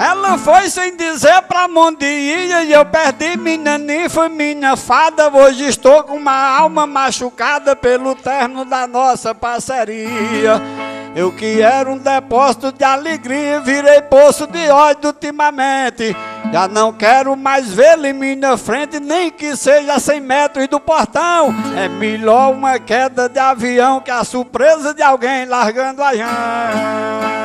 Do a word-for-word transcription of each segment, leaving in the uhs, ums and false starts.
Ela foi sem dizer pra onde ia e eu perdi minha ninfa, minha fada. Hoje estou com uma alma machucada pelo término da nossa parceria. Eu que era um depósito de alegria, virei poço de ódio ultimamente. Já não quero mais vê-lo em minha frente, nem que seja cem metros do portão. É melhor uma queda de avião que a surpresa de alguém largando a gente.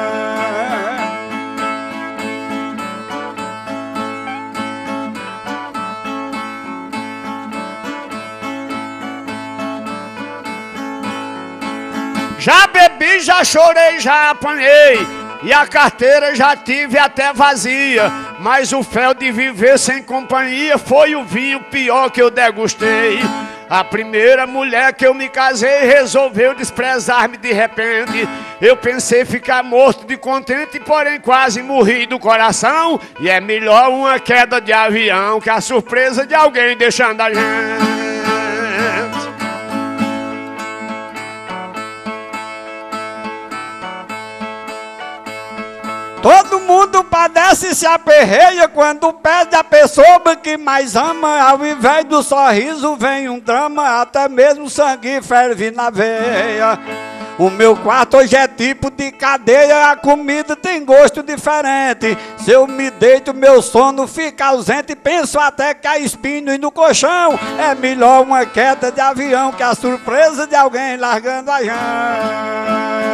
Já bebi, já chorei, já apanhei, e a carteira já tive até vazia. Mas o fel de viver sem companhia foi o vinho pior que eu degustei. A primeira mulher que eu me casei resolveu desprezar-me de repente. Eu pensei ficar morto de contente, porém quase morri do coração. E é melhor uma queda de avião que a surpresa de alguém deixando a gente. Todo mundo padece e se aperreia quando perde a pessoa que mais ama. Ao invés do sorriso vem um drama, até mesmo sangue ferve na veia. O meu quarto hoje é tipo de cadeia, a comida tem gosto diferente. Se eu me deito, meu sono fica ausente, penso até que há espinhos no colchão. É melhor uma queda de avião que a surpresa de alguém largando a gente.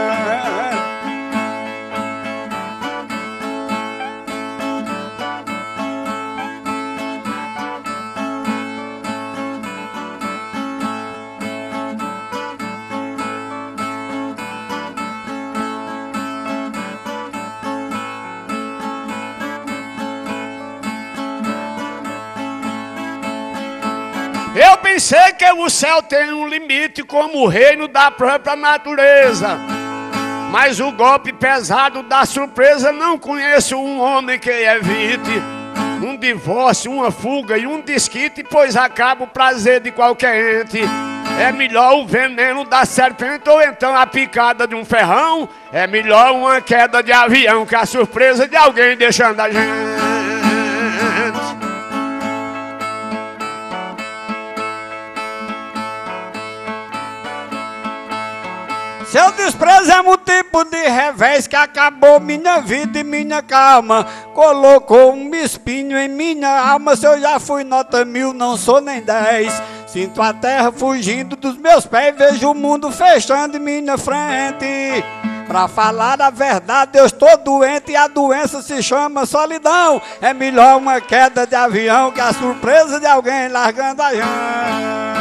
Eu pensei que o céu tem um limite como o reino da própria natureza. Mas o golpe pesado da surpresa não conheço um homem que evite um divórcio, uma fuga e um desquite, pois acaba o prazer de qualquer ente. É melhor o veneno da serpente ou então a picada de um ferrão. É melhor uma queda de avião que a surpresa de alguém deixando a gente. Seu desprezo é um tipo de revés que acabou minha vida e minha calma. Colocou um espinho em minha alma. Se eu já fui nota mil, não sou nem dez. Sinto a terra fugindo dos meus pés, vejo o mundo fechando em minha frente. Pra falar a verdade, eu estou doente e a doença se chama solidão. É melhor uma queda de avião que a surpresa de alguém largando a gente.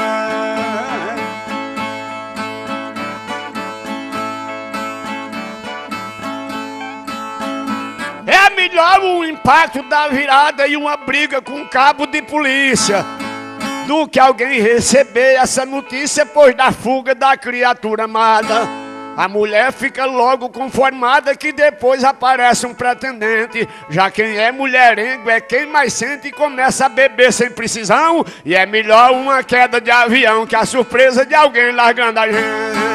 É melhor um impacto da virada e uma briga com um cabo de polícia do que alguém receber essa notícia pois da fuga da criatura amada. A mulher fica logo conformada que depois aparece um pretendente. Já quem é mulherengo é quem mais sente e começa a beber sem precisão. E é melhor uma queda de avião que a surpresa de alguém largando a gente.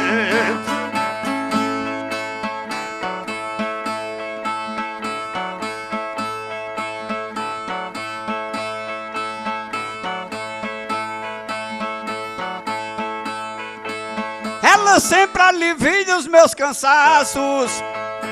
Ela sempre alivia os meus cansaços.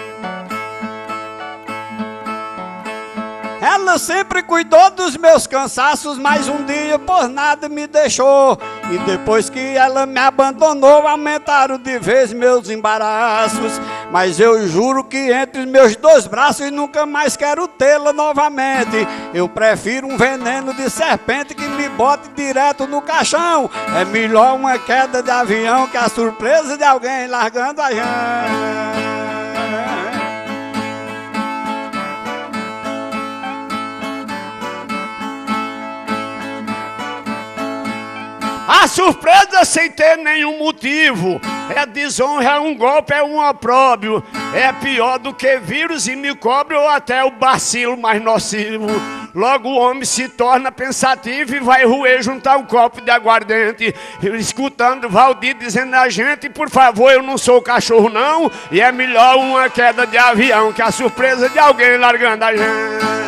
Ela sempre cuidou dos meus cansaços, mas um dia por nada me deixou. E depois que ela me abandonou, aumentaram de vez meus embaraços. Mas eu juro que entre os meus dois braços nunca mais quero tê-la novamente. Eu prefiro um veneno de serpente que me bote direto no caixão. É melhor uma queda de avião que a surpresa de alguém largando a gente. A surpresa sem ter nenhum motivo é desonra, é um golpe, é um opróbrio. É pior do que vírus e micróbio ou até o bacilo mais nocivo. Logo o homem se torna pensativo e vai roer juntar um copo de aguardente, escutando Valdir dizendo a gente: por favor, eu não sou cachorro não, e é melhor uma queda de avião que a surpresa de alguém largando a gente.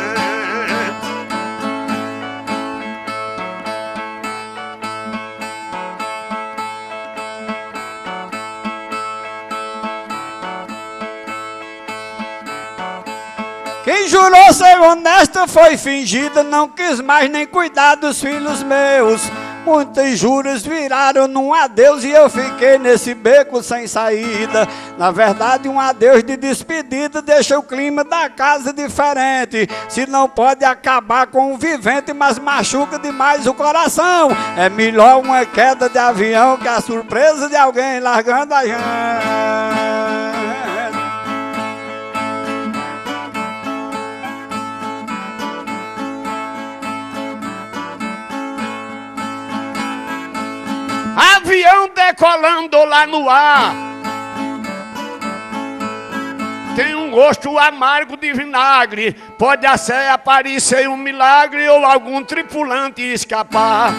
Quem jurou ser honesta foi fingida, não quis mais nem cuidar dos filhos meus. Muitos juros viraram num adeus e eu fiquei nesse beco sem saída. Na verdade, um adeus de despedida deixa o clima da casa diferente. Se não pode acabar com o vivente, mas machuca demais o coração. É melhor uma queda de avião que a surpresa de alguém largando a gente. Avião decolando lá no ar tem um gosto amargo de vinagre. Pode até aparecer um milagre ou algum tripulante escapar.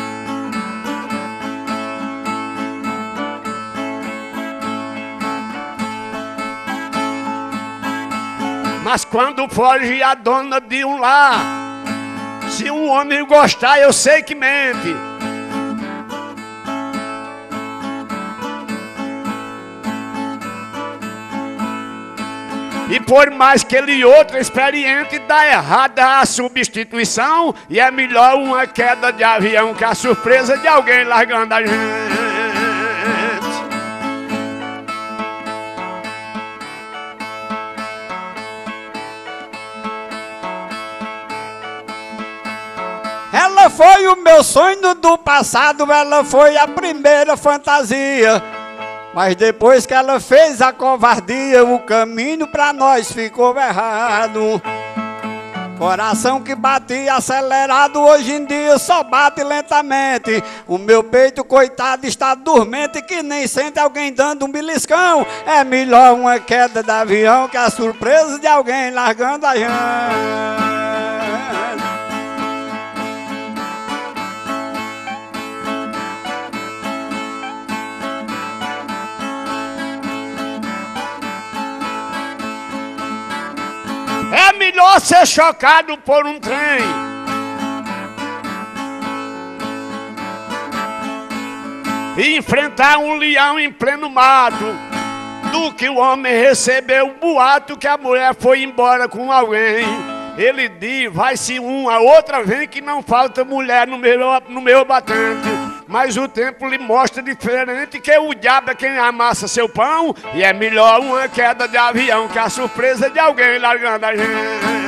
Mas quando foge a dona de um lar, se um homem gostar, eu sei que mente. E por mais que ele outro experiente, dá errada a substituição, e é melhor uma queda de avião que a surpresa de alguém largando a gente. Ela foi o meu sonho do passado, ela foi a primeira fantasia. Mas depois que ela fez a covardia, o caminho pra nós ficou errado. Coração que batia acelerado, hoje em dia só bate lentamente. O meu peito, coitado, está dormente, que nem sente alguém dando um beliscão. É melhor uma queda de avião que a surpresa de alguém largando a gente. É melhor ser chocado por um trem e enfrentar um leão em pleno mato do que o homem receber o boato que a mulher foi embora com alguém. Ele diz: vai-se uma, outra vem, que não falta mulher no meu, no meu batente. Mas o tempo lhe mostra diferente, que o diabo é quem amassa seu pão, e é melhor uma queda de avião que a surpresa de alguém largando a gente.